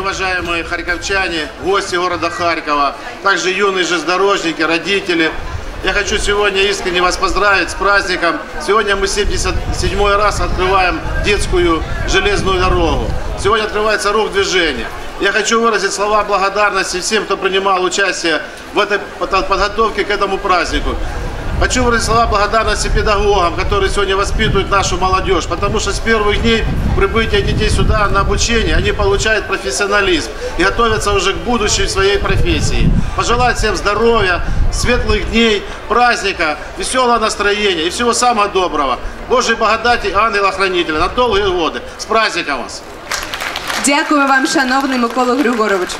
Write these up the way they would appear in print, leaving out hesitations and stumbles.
уважаемые харьковчане, гости города Харькова, также юные железнодорожники, родители. Я хочу сегодня искренне вас поздравить с праздником. Сегодня мы 77-й раз открываем детскую железную дорогу. Сегодня открывается рух движения. Я хочу выразить слова благодарности всем, кто принимал участие в этой подготовке к этому празднику. Хочу выразить слова благодарности педагогам, которые сегодня воспитывают нашу молодежь, потому что с первых дней прибытия детей сюда на обучение они получают профессионализм и готовятся уже к будущей своей профессии. Пожелать всем здоровья, светлых дней, праздника, веселого настроения и всего самого доброго. Божьей благодати, ангела-хранителя на долгие годы. С праздником вас! Дякую вам, шановний Микола Григоровичу.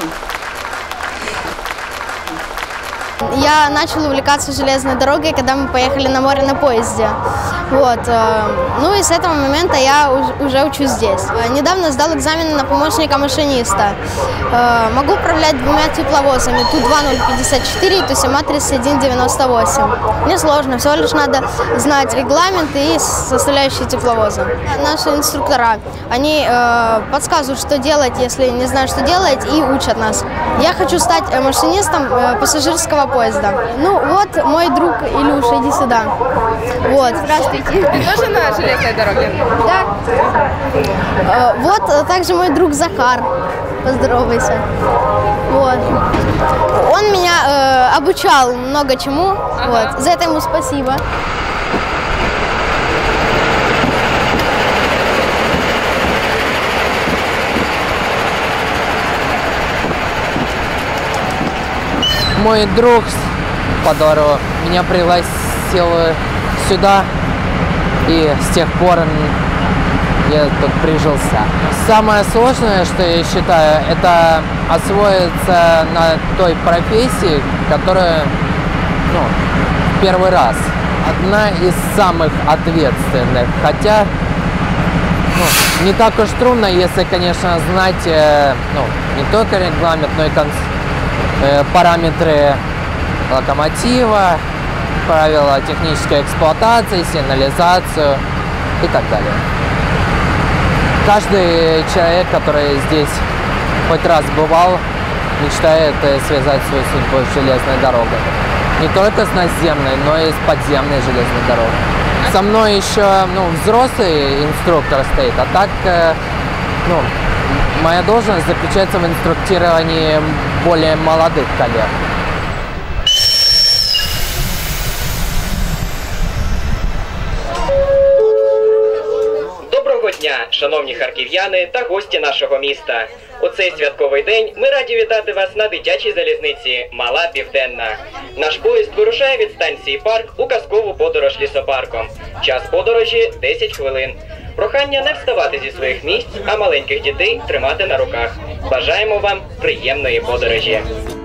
Я начал увлекаться железной дорогой, когда мы поехали на море на поезде. Вот. Ну и с этого момента я уже учусь здесь. Недавно сдал экзамен на помощника машиниста. Могу управлять двумя тепловозами, Ту-2054 и Ту-3198. Мне сложно, всего лишь надо знать регламент и составляющие тепловоза. Наши инструктора, они подсказывают, что делать, если не знаю, что делать, и учат нас. Я хочу стать машинистом пассажирского поезда. Ну вот мой друг Илюша, иди сюда. Вот. Здравствуйте. Ты тоже на железной дороге? Да. Вот также мой друг Захар. Поздоровайся. Вот. Он меня обучал много чему. Ага. Вот. За это ему спасибо. Мой друг по двору меня пригласил сюда, и с тех пор я тут прижился. Самое сложное, что я считаю, это освоиться на той профессии, которая, в первый раз. Одна из самых ответственных, хотя не так уж трудно, если, конечно, знать не только регламент, но и параметры локомотива, правила технической эксплуатации, сигнализацию и так далее. Каждый человек, который здесь хоть раз бывал, мечтает связать свою судьбу с железной дорогой. Не только с наземной, но и с подземной железной дорогой. Со мной еще взрослый инструктор стоит, а так моя должность заключается в инструктировании более молодых коллег. Доброго дня, шановні харків'яни та гості нашого міста. У цей святковий день ми раді вітати вас на дитячій залізниці «Мала Південна». Наш поїзд вирушає від станції Парк у казкову подорож лісопарком. Час подорожі – 10 хвилин. Прохання не вставати зі своїх місць, а маленьких дітей тримати на руках. Бажаємо вам приємної подорожі!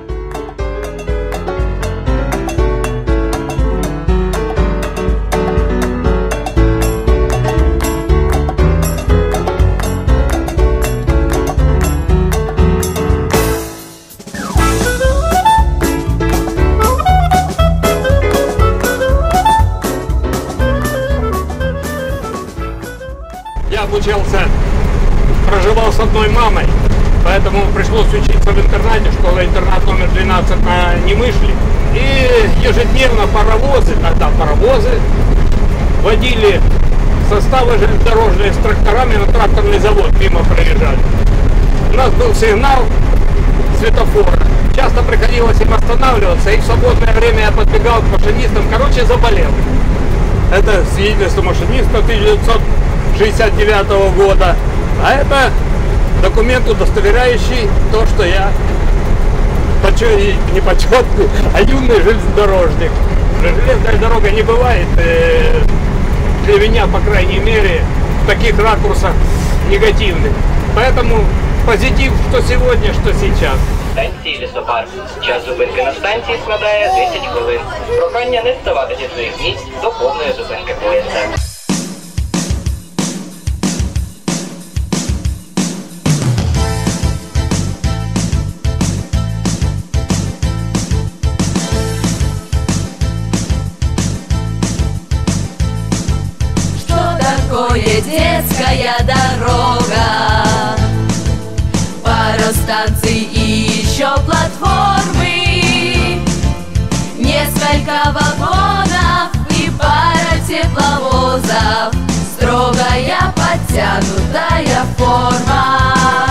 Я обучался, проживал с одной мамой, поэтому пришлось учиться в интернате, школа-интернат номер 12 на Немышле. И ежедневно паровозы водили составы железнодорожные с тракторами на тракторный завод, мимо проезжали. У нас был сигнал светофора. Часто приходилось им останавливаться, и в свободное время я подбегал к машинистам, заболел. Это свидетельство машиниста 1969 года, а это документ, удостоверяющий то, что я не почетный, а юный железнодорожник. Железная дорога не бывает, для меня, по крайней мере, в таких ракурсах негативных. Поэтому позитив, что сегодня, что сейчас. Станції лісопарк. Час зупинки на станції складає 10 хвилин. Прохання не вставати зі своїх місць до повної зупинки поїзда. Детская дорога по еще платформы, несколько вагонов и пара тепловозов, строгая подтянутая форма.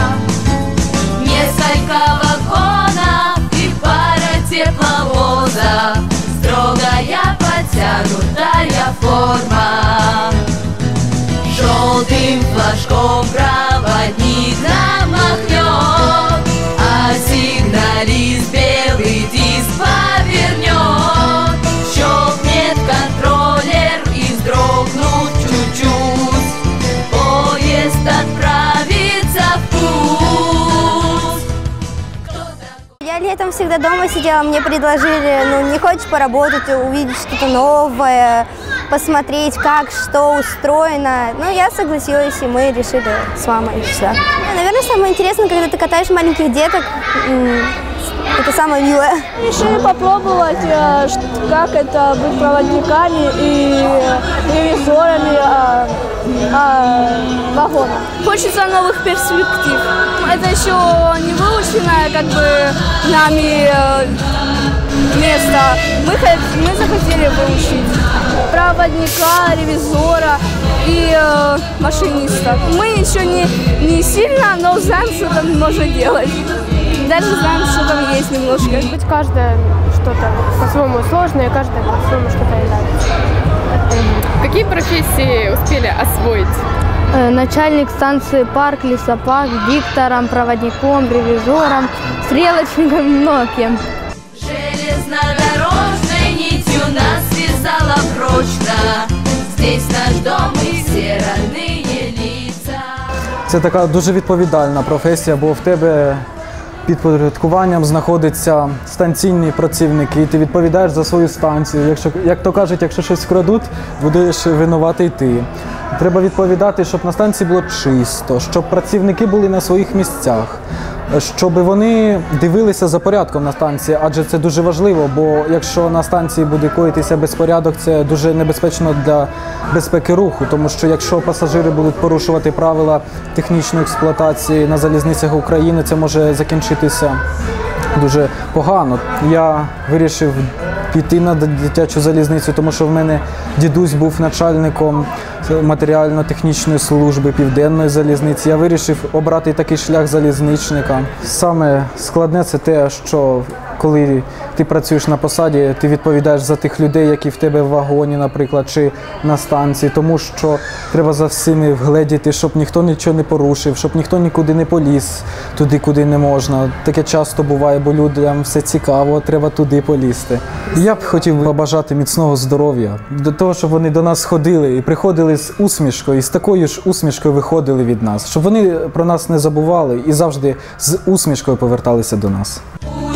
Несколько вагонов и пара тепловозов, строгая подтянутая форма. Желтым флажком проводник нам махнет, а сигналист белый диск повернет. Щелкнет контроллер и вздрогнут чуть-чуть, поезд отправится в путь. Я летом всегда дома сидела, мне предложили, ну, не хочешь поработать, увидеть что-то новое, посмотреть, как, что устроено. Ну, я согласилась, и мы решили с мамой сюда. Наверное, самое интересное, когда ты катаешь маленьких деток, это самое милое. Решили попробовать, как это быть проводниками и ревизорами вагона. Хочется новых перспектив. Это еще не выученное как бы нами место. Мы захотели выучить проводника, ревизора и машиниста. Мы еще не сильно, но знаем, что там можно делать. Даже знаем, что там есть немножко. Быть каждое что-то по-своему сложное, каждое по-своему что-то и нравится. Какие профессии успели освоить? Начальник станции парк, лесопарк, диктором, проводником, ревизором, стрелочником, много кем. Железнодорожной нитью нас связала прочно. Здесь наш дом и все родные лица. Це така дуже відповідальна професія, бо в тебе під підпорядкуванням знаходяться станційні працівники, і ти відповідаєш за свою станцію. Якщо, як то кажуть, якщо щось вкрадуть, будеш винуватий ти. Треба відповідати, щоб на станції було чисто, щоб працівники були на своїх місцях, щоб вони дивилися за порядком на станції, адже це дуже важливо, бо якщо на станції буде коїтися безпорядок, це дуже небезпечно для безпеки руху, тому що якщо пасажири будуть порушувати правила технічної експлуатації на залізницях України, це може закінчитися дуже погано. Я вирішив піти на дитячу залізницю, тому що в мене дідусь був начальником матеріально-технічної служби Південної залізниці. Я вирішив обрати такий шлях залізничника. Саме складне – це те, що коли ти працюєш на посаді, ти відповідаєш за тих людей, які в тебе в вагоні, наприклад, чи на станції, тому що треба за всіми вгледіти, щоб ніхто нічого не порушив, щоб ніхто нікуди не поліз, туди, куди не можна. Таке часто буває, бо людям все цікаво, треба туди полізти. Я б хотів побажати міцного здоров'я, до того, щоб вони до нас ходили і приходили з усмішкою, і з такою ж усмішкою виходили від нас, щоб вони про нас не забували і завжди з усмішкою поверталися до нас.